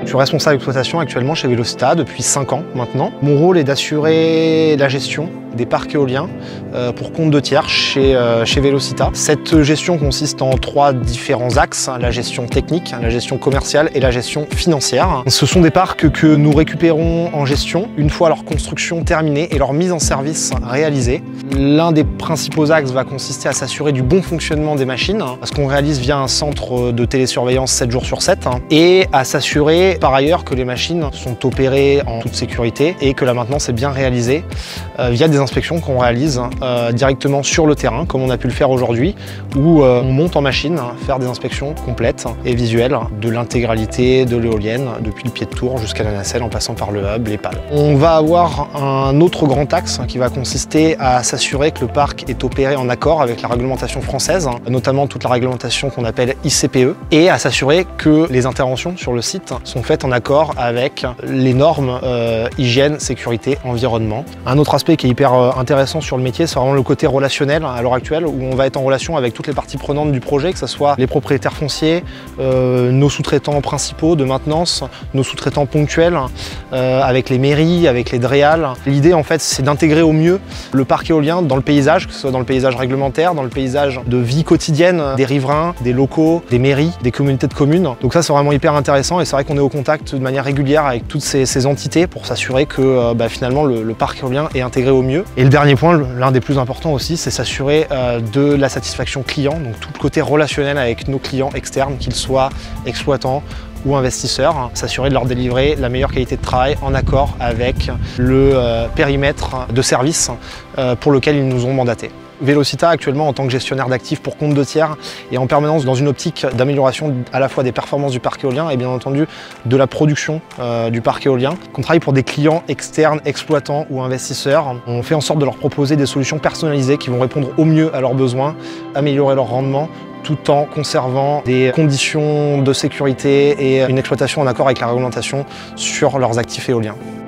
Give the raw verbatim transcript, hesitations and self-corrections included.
Je suis responsable d'exploitation actuellement chez Velocita depuis cinq ans maintenant. Mon rôle est d'assurer la gestion des parcs éoliens euh, pour compte de tiers chez, euh, chez Velocita. Cette gestion consiste en trois différents axes, la gestion technique, la gestion commerciale et la gestion financière. Ce sont des parcs que nous récupérons en gestion une fois leur construction terminée et leur mise en service réalisée. L'un des principaux axes va consister à s'assurer du bon fonctionnement des machines, ce qu'on réalise via un centre de télésurveillance sept jours sur sept, et à s'assurer par ailleurs que les machines sont opérées en toute sécurité et que la maintenance est bien réalisée euh, via des inspections qu'on réalise euh, directement sur le terrain, comme on a pu le faire aujourd'hui, où euh, on monte en machine, faire des inspections complètes et visuelles de l'intégralité de l'éolienne, depuis le pied de tour jusqu'à la nacelle en passant par le hub, les pales. On va avoir un autre grand axe qui va consister à s'assurer que le parc est opéré en accord avec la réglementation française, notamment toute la réglementation qu'on appelle I C P E, et à s'assurer que les interventions sur le site sont faites en accord avec les normes euh, hygiène, sécurité, environnement. Un autre aspect qui est hyper intéressant sur le métier, c'est vraiment le côté relationnel à l'heure actuelle, où on va être en relation avec toutes les parties prenantes du projet, que ce soit les propriétaires fonciers, euh, nos sous-traitants principaux de maintenance, nos sous-traitants ponctuels, euh, avec les mairies, avec les DREAL. L'idée en fait, c'est d'intégrer au mieux le parc éolien dans le paysage, que ce soit dans le paysage réglementaire, dans le paysage de vie quotidienne des riverains, des locaux, des mairies, des communautés de communes. Donc ça, c'est vraiment hyper intéressant et c'est vrai qu'on est au contact de manière régulière avec toutes ces, ces entités pour s'assurer que euh, bah, finalement le, le parc éolien est intégré au mieux. Et le dernier point, l'un des plus importants aussi, c'est s'assurer euh, de la satisfaction client, donc tout le côté relationnel avec nos clients externes, qu'ils soient exploitants ou investisseurs, s'assurer de leur délivrer la meilleure qualité de travail en accord avec le euh, périmètre de service euh, pour lequel ils nous ont mandatés. Velocita actuellement en tant que gestionnaire d'actifs pour compte de tiers est en permanence dans une optique d'amélioration à la fois des performances du parc éolien et bien entendu de la production euh, du parc éolien. On travaille pour des clients externes, exploitants ou investisseurs. On fait en sorte de leur proposer des solutions personnalisées qui vont répondre au mieux à leurs besoins, améliorer leur rendement, tout en conservant des conditions de sécurité et une exploitation en accord avec la réglementation sur leurs actifs éoliens.